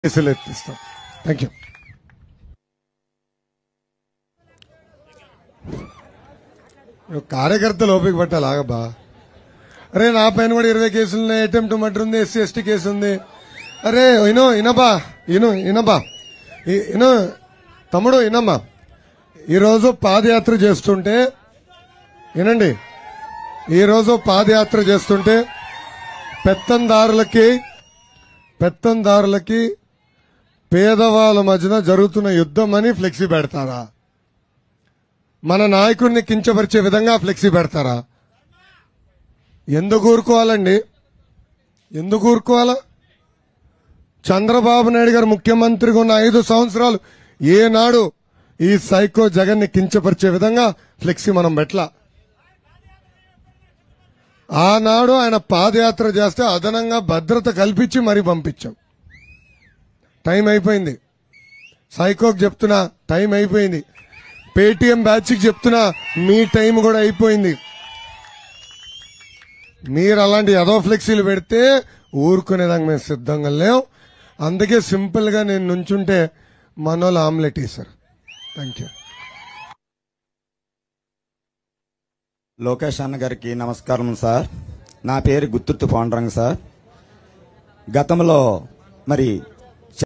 ఎత్తిస్తాం. Thank you. కార్యకర్తలు ఓపిక పట్టాలి ఆగబ్బా. అరే నా పైన కూడా 20 కేసులు ఉన్నాయి, అటెంప్ట్ మర్డర్ ఉంది, SC ST కేసు ఉంది. అరే ఇనబా తమ్ముడు ఇనమ్మా. ఈరోజు పాదయాత్ర చేస్తుంటే వినండి, ఈరోజు పాదయాత్ర చేస్తుంటే పెత్తందారులకి పేదవాళ్ళ మధ్యన జరుగుతున్న యుద్ధం అని ఫ్లెక్సీ పెడతారా? మన నాయకుడిని కించపరిచే విధంగా ఫ్లెక్సీ పెడతారా? ఎందుకు ఊరుకోవాలండి? ఎందుకు ఊరుకోవాలా? చంద్రబాబు నాయుడు గారు ముఖ్యమంత్రిగా ఉన్న 5 సంవత్సరాలు ఏనాడు ఈ సైకో జగన్ ని కించపరిచే విధంగా ఫ్లెక్సీ మనం పెట్టలా. ఆనాడు ఆయన పాదయాత్ర చేస్తే అదనంగా భద్రత కల్పించి మరీ పంపించాం. టైం అయిపోయింది. సైకోకి చెప్తున్నా టైం అయిపోయింది. పేటీఎం బ్యాచ్కి చెప్తున్నా మీ టైం కూడా అయిపోయింది. మీరు అలాంటి ఏదో ఫ్లెక్సీలు పెడితే ఊరుకునేదాకా మేము సిద్ధంగా లేవు. అందుకే సింపుల్ గా నేను నుంచుంటే మనోళ్ళు ఆమ్లెట్ వేశారు. Thank you. లోకేష్ అన్న గారికి నమస్కారం సార్. నా పేరు గుత్తుర్తి పాండురంగ సార్. గతంలో మరి